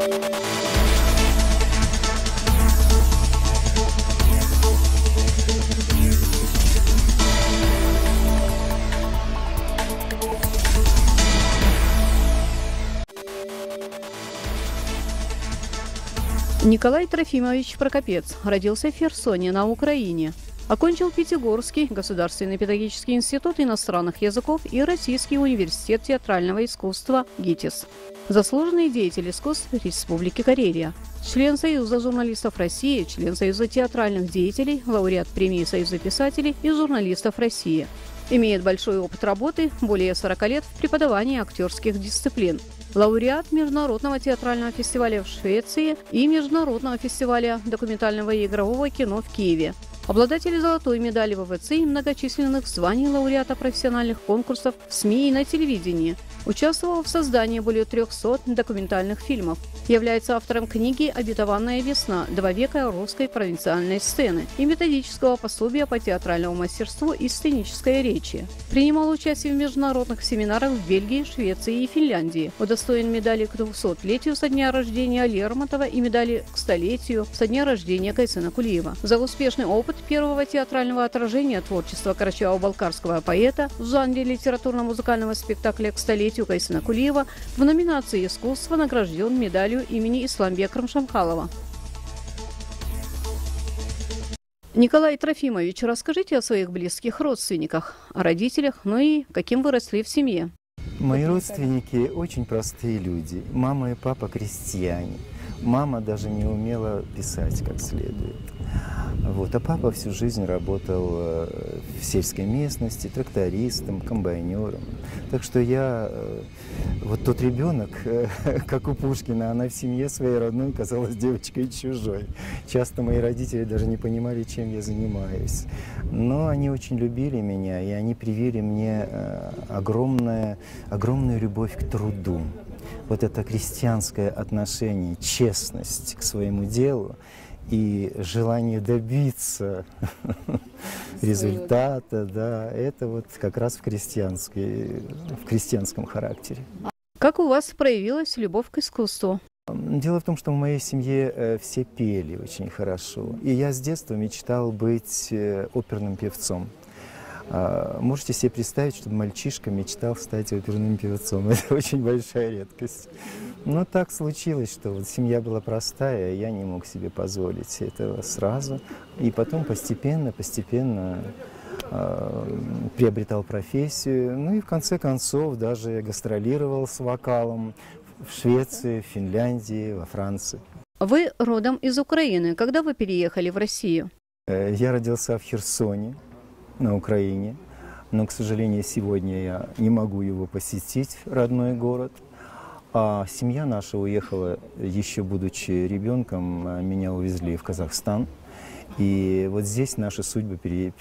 Николай Трофимович Прокопец родился в Херсоне на Украине. Окончил Пятигорский государственный педагогический институт иностранных языков и Российский университет театрального искусства ГИТИС. Заслуженный деятель искусств Республики Карелия. Член Союза журналистов России, член Союза театральных деятелей, лауреат премии Союза писателей и журналистов России. Имеет большой опыт работы, более 40 лет в преподавании актерских дисциплин. Лауреат Международного театрального фестиваля в Швеции и Международного фестиваля документального и игрового кино в Киеве. Обладатель золотой медали ВВЦ и многочисленных званий лауреата профессиональных конкурсов в СМИ и на телевидении. Участвовал в создании более 300 документальных фильмов. Является автором книги «Обетованная весна. 2 века русской провинциальной сцены» и методического пособия по театральному мастерству и сценической речи. Принимал участие в международных семинарах в Бельгии, Швеции и Финляндии. Удостоен медали к 200-летию со дня рождения Лермонтова и медали к 100-летию со дня рождения Кайсена Кулиева. За успешный опыт первого театрального отражения творчества карачаево-балкарского поэта в жанре литературно-музыкального спектакля к 100-летию Кайсена Кулиева в номинации «Искусство» награжден медалью имени Исламбека Рамшамхалова. Николай Трофимович, расскажите о своих близких родственниках, о родителях, ну и каким вы росли в семье. Мои родственники очень простые люди. Мама и папа крестьяне. Мама даже не умела писать как следует. Вот. А папа всю жизнь работал в сельской местности, трактористом, комбайнером. Так что я, вот тот ребенок, как у Пушкина, она в семье своей родной казалась девочкой чужой. Часто мои родители даже не понимали, чем я занимаюсь. Но они очень любили меня, и они привили мне огромную любовь к труду. Вот это крестьянское отношение, честность к своему делу и желание добиться результата, да, это вот как раз в крестьянском характере. Как у вас проявилась любовь к искусству? Дело в том, что в моей семье все пели очень хорошо, и я с детства мечтал быть оперным певцом. Можете себе представить, чтобы мальчишка мечтал стать оперным певцом. Это очень большая редкость. Но так случилось, что вот семья была простая, я не мог себе позволить этого сразу. И потом постепенно приобретал профессию. Ну и в конце концов даже гастролировал с вокалом в Швеции, в Финляндии, во Франции. Вы родом из Украины. Когда вы переехали в Россию? Я родился в Херсоне, на Украине, но, к сожалению, сегодня я не могу его посетить, родной город. А семья наша уехала, еще будучи ребенком, меня увезли в Казахстан. И вот здесь наши судьбы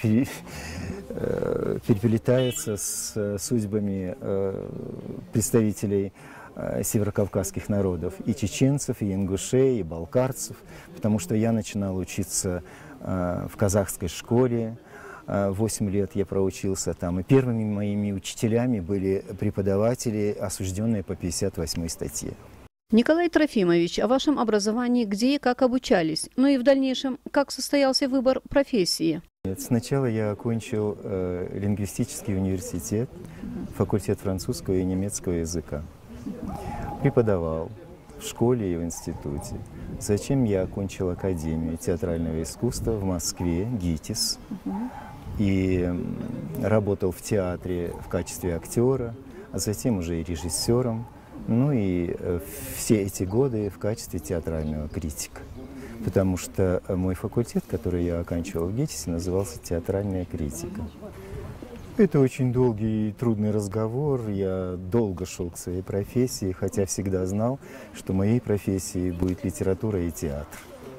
переплетаются с судьбами представителей северокавказских народов, и чеченцев, и ингушей, и балкарцев, потому что я начинал учиться в казахской школе. 8 лет я проучился там, и первыми моими учителями были преподаватели, осужденные по 58 статье. Николай Трофимович, о вашем образовании где и как обучались? Ну и в дальнейшем, как состоялся выбор профессии? Сначала я окончил лингвистический университет, факультет французского и немецкого языка. Преподавал в школе и в институте. Затем я окончил Академию театрального искусства в Москве, ГИТИС. И работал в театре в качестве актера, а затем уже и режиссером. Ну и все эти годы в качестве театрального критика. Потому что мой факультет, который я оканчивал в ГИТИСе, назывался «Театральная критика». Это очень долгий и трудный разговор. Я долго шел к своей профессии, хотя всегда знал, что моей профессией будет литература и театр.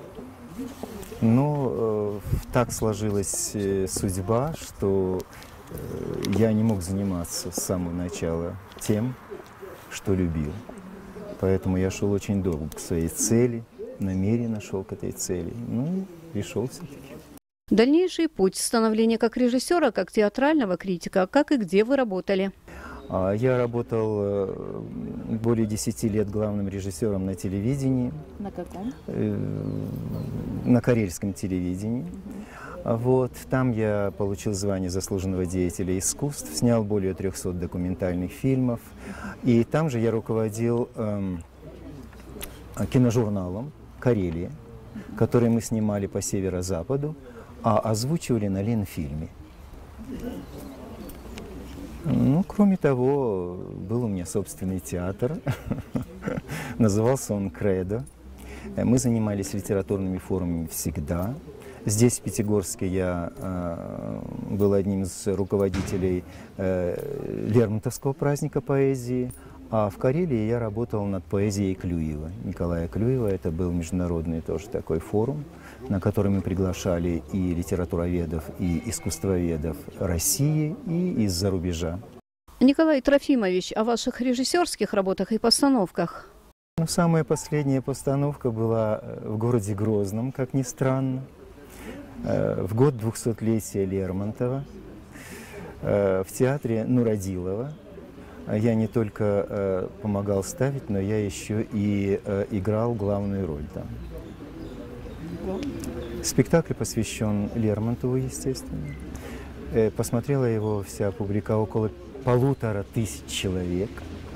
Но так сложилась судьба, что я не мог заниматься с самого начала тем, что любил. Поэтому я шел очень долго к своей цели, намеренно шел к этой цели. Ну, пришел все-таки. Дальнейший путь становления как режиссера, как театрального критика, как и где вы работали? Я работал более 10 лет главным режиссером на телевидении. На каком? На карельском телевидении. Вот, там я получил звание заслуженного деятеля искусств, снял более 300 документальных фильмов. И там же я руководил киножурналом «Карелия», который мы снимали по северо-западу, а озвучивали на Ленфильме. Ну, кроме того, был у меня собственный театр, назывался он «Кредо». Мы занимались литературными форумами всегда. Здесь, в Пятигорске, я был одним из руководителей Лермонтовского праздника поэзии, а в Карелии я работал над поэзией Клюева, Николая Клюева. Это был международный тоже такой форум, на который мы приглашали и литературоведов, и искусствоведов России, и из-за рубежа. Николай Трофимович, о ваших режиссерских работах и постановках? Ну, самая последняя постановка была в городе Грозном, как ни странно, в год 200-летия Лермонтова, в театре Нуродилова. Я не только помогал ставить, но я еще и играл главную роль там. Спектакль посвящен Лермонтову, естественно. Посмотрела его вся публика, около 1500 человек.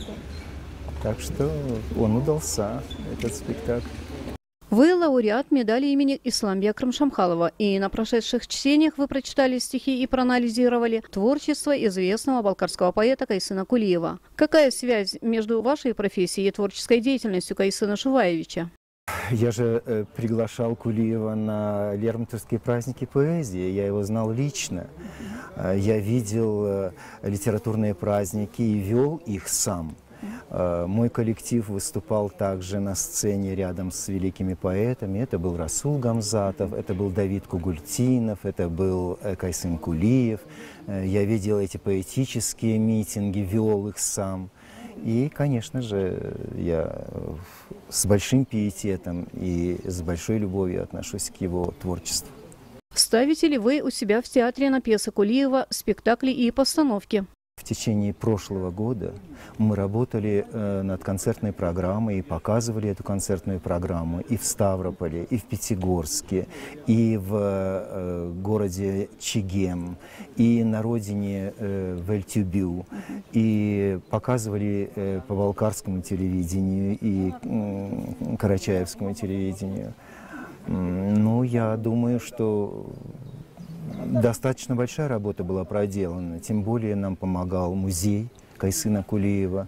Так что он удался, этот спектакль. Вы лауреат медали имени Исламбия Акрым-Шамхалова, и на прошедших чтениях вы прочитали стихи и проанализировали творчество известного балкарского поэта Кайсына Кулиева. Какая связь между вашей профессией и творческой деятельностью Кайсына Шуваевича? Я же приглашал Кулиева на Лермонтовские праздники поэзии, я его знал лично. Я видел литературные праздники и вел их сам. Мой коллектив выступал также на сцене рядом с великими поэтами. Это был Расул Гамзатов, это был Давид Кугультинов, это был Кайсын Кулиев. Я видел эти поэтические митинги, вел их сам. И, конечно же, я с большим пиететом и с большой любовью отношусь к его творчеству. Ставите ли вы у себя в театре на пьесы Кулиева спектакли и постановки? В течение прошлого года мы работали над концертной программой и показывали эту концертную программу и в Ставрополе, и в Пятигорске, и в городе Чегем, и на родине в Эль-Тюбю, и показывали по балкарскому телевидению и карачаевскому телевидению. Ну, я думаю, что достаточно большая работа была проделана, тем более нам помогал музей Кайсына Кулиева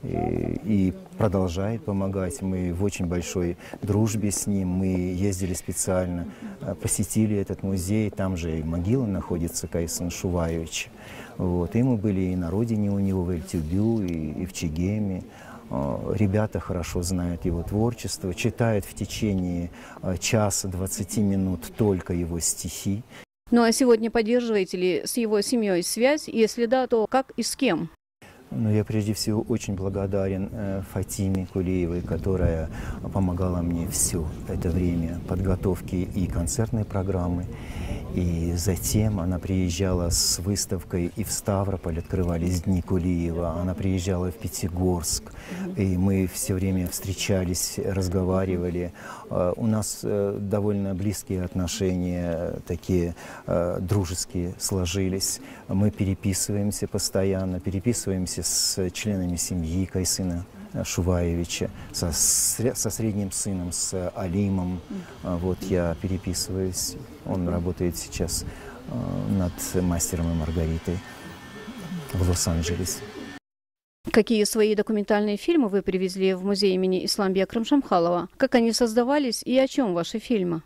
и продолжает помогать. Мы в очень большой дружбе с ним, мы ездили специально, посетили этот музей, там же и могила находится Кайсына Шуваевича. Вот. И мы были и на родине у него в Эль-Тюбю, и в Чегеме. Ребята хорошо знают его творчество, читают в течение часа 20 минут только его стихи. Ну а сегодня поддерживаете ли с его семьей связь? Если да, то как и с кем? Ну, я прежде всего очень благодарен Фатиме Кулиевой, которая помогала мне все это время подготовки и концертной программы. И затем она приезжала с выставкой и в Ставрополь, открывались Дни Кулиева. Она приезжала в Пятигорск, и мы все время встречались, разговаривали. У нас довольно близкие отношения, такие дружеские сложились. Мы переписываемся постоянно, переписываемся с членами семьи Кайсына Шуваевича, со средним сыном, с Алимом. Вот я переписываюсь. Он работает сейчас над «Мастером и Маргаритой» в Лос-Анджелесе. Какие свои документальные фильмы вы привезли в музей имени Исламбия Акрым-Шамхалова? Как они создавались и о чем ваши фильмы?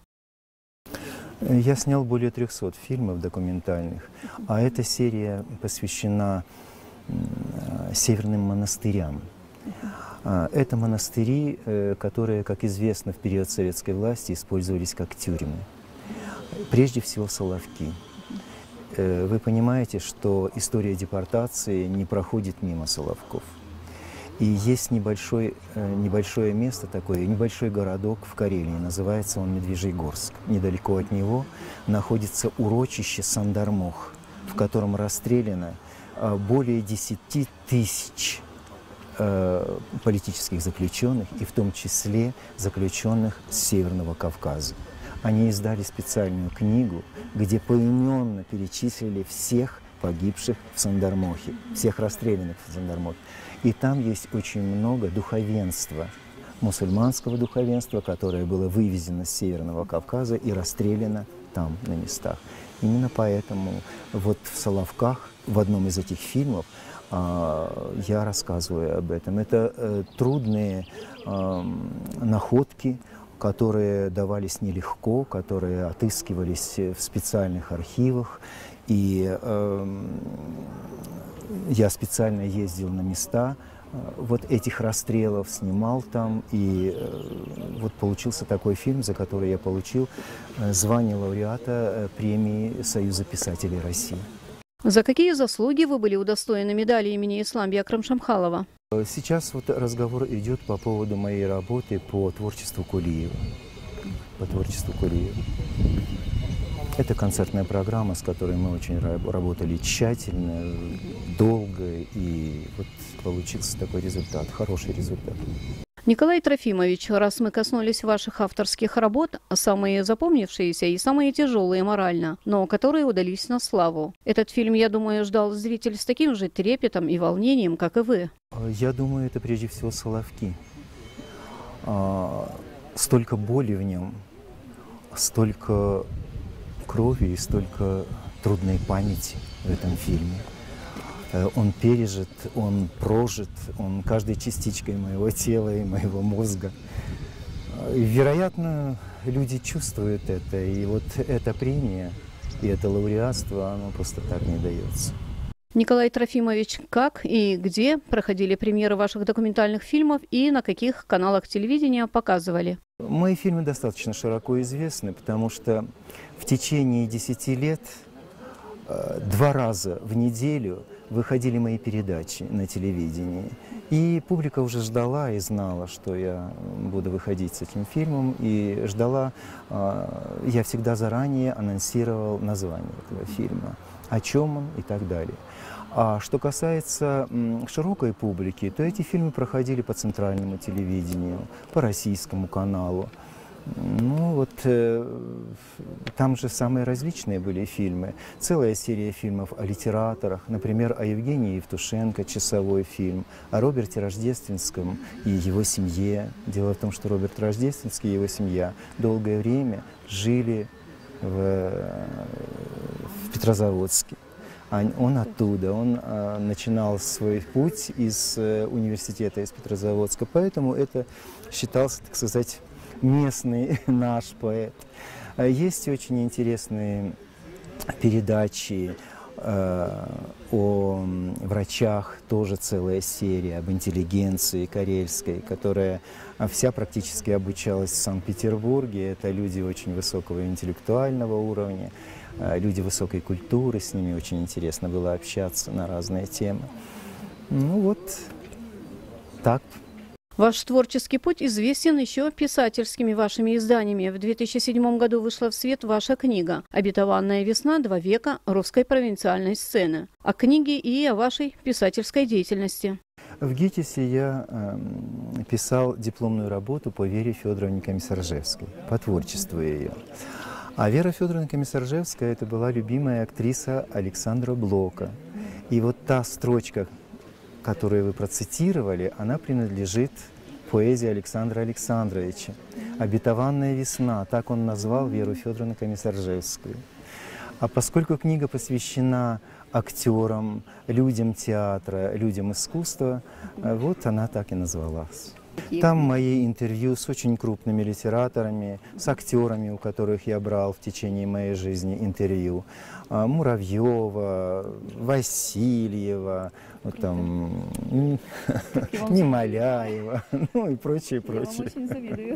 Я снял более 300 фильмов документальных, а эта серия посвящена северным монастырям. Это монастыри, которые, как известно, в период советской власти использовались как тюрьмы. Прежде всего Соловки. Вы понимаете, что история депортации не проходит мимо Соловков. И есть небольшое место такое, небольшой городок в Карелии, называется он Медвежьегорск. Недалеко от него находится урочище Сандармох, в котором расстреляно более 10 тысяч политических заключенных, и в том числе заключенных с Северного Кавказа. Они издали специальную книгу, где поименно перечислили всех погибших в Сандармохе, всех расстрелянных в Сандармохе. И там есть очень много духовенства, мусульманского духовенства, которое было вывезено с Северного Кавказа и расстреляно там, на местах. Именно поэтому вот в Соловках, в одном из этих фильмов, я рассказываю об этом. Это трудные находки, которые давались нелегко, которые отыскивались в специальных архивах. И я специально ездил на места вот этих расстрелов, снимал там. И вот получился такой фильм, за который я получил звание лауреата премии Союза писателей России. За какие заслуги вы были удостоены медали имени Исламбия Акрам-Шамхалова? Сейчас вот разговор идет по поводу моей работы по творчеству Кулиева. Это концертная программа, с которой мы очень работали тщательно, долго, и вот получился такой результат, хороший результат. Николай Трофимович, раз мы коснулись ваших авторских работ, самые запомнившиеся и самые тяжелые морально, но которые удались на славу. Этот фильм, я думаю, ждал зритель с таким же трепетом и волнением, как и вы. Я думаю, это прежде всего «Соловки». Столько боли в нем, столько крови и столько трудной памяти в этом фильме. Он пережит, он прожит, он каждой частичкой моего тела и моего мозга. И, вероятно, люди чувствуют это, и вот эта премия и это лауреатство, оно просто так не дается. Николай Трофимович, как и где проходили премьеры ваших документальных фильмов и на каких каналах телевидения показывали? Мои фильмы достаточно широко известны, потому что в течение 10 лет 2 раза в неделю выходили мои передачи на телевидении. И публика уже ждала и знала, что я буду выходить с этим фильмом. И ждала, я всегда заранее анонсировал название этого фильма, о чем он и так далее. А что касается широкой публики, то эти фильмы проходили по центральному телевидению, по российскому каналу. Ну вот там же самые различные были фильмы. Целая серия фильмов о литераторах, например, о Евгении Евтушенко, часовой фильм, о Роберте Рождественском и его семье. Дело в том, что Роберт Рождественский и его семья долгое время жили в Петрозаводске. Он оттуда, он начинал свой путь из университета, из Петрозаводска, поэтому это считался, так сказать, местный наш поэт. Есть очень интересные передачи о врачах, тоже целая серия, об интеллигенции карельской, которая вся практически обучалась в Санкт-Петербурге. Это люди очень высокого интеллектуального уровня, люди высокой культуры, с ними очень интересно было общаться на разные темы. Ну вот так. Ваш творческий путь известен еще писательскими вашими изданиями. В 2007 году вышла в свет ваша книга «Обетованная весна. 2 века русской провинциальной сцены». О книге и о вашей писательской деятельности. В ГИТИСе я писал дипломную работу по Вере Федоровне Комиссаржевской, по творчеству ее. А Вера Федоровна Комиссаржевская – это была любимая актриса Александра Блока. И вот та строчка, которую вы процитировали, она принадлежит поэзии Александра Александровича. «Обетованная весна», так он назвал Веру Федоровну Комиссаржевскую. А поскольку книга посвящена актерам, людям театра, людям искусства, вот она так и назвалась. Там мои интервью с очень крупными литераторами, с актерами, у которых я брал в течение моей жизни интервью. Муравьева, Васильева, вот там, Немоляева, ну и прочее, прочее. Я вам очень завидую.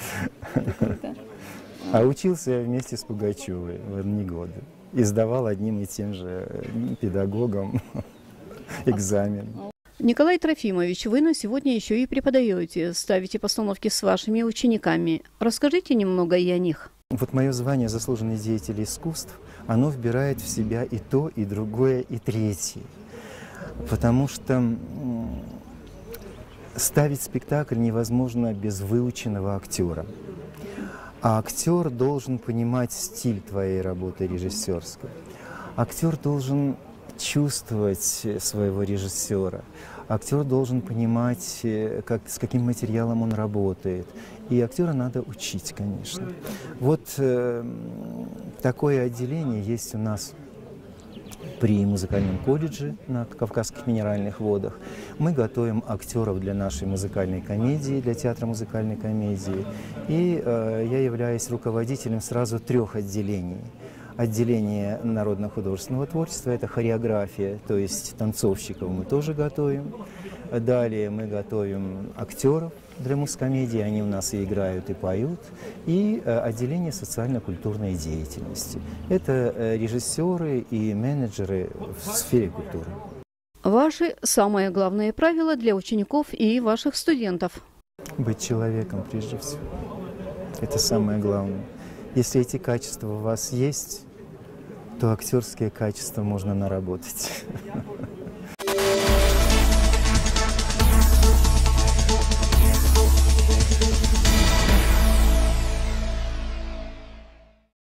А учился я вместе с Пугачевой в одни годы. И сдавал одним и тем же педагогам экзамен. Николай Трофимович, вы на сегодня еще и преподаете, ставите постановки с вашими учениками. Расскажите немного и о них. Вот мое звание «Заслуженный деятель искусств», оно вбирает в себя и то, и другое, и третье. потому что ставить спектакль невозможно без выученного актера. А актер должен понимать стиль твоей работы режиссерской. Актер должен чувствовать своего режиссера. Актер должен понимать, с каким материалом он работает. И актера надо учить, конечно. Вот такое отделение есть у нас при музыкальном колледже на Кавказских минеральных водах. Мы готовим актеров для нашей музыкальной комедии, для театра музыкальной комедии. И я являюсь руководителем сразу 3 отделений. Отделение народно-художественного творчества – это хореография, то есть танцовщиков мы тоже готовим. Далее мы готовим актеров для мускомедии, они у нас и играют, и поют. И отделение социально-культурной деятельности. Это режиссеры и менеджеры в сфере культуры. Ваши самые главные правила для учеников и ваших студентов? Быть человеком прежде всего. Это самое главное. Если эти качества у вас есть, то актерские качества можно наработать.